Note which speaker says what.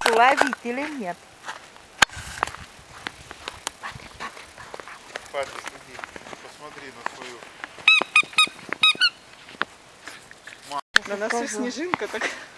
Speaker 1: рыбку ловить или нет.
Speaker 2: Папе, следи, посмотри на свою.
Speaker 3: На носу снежинка так.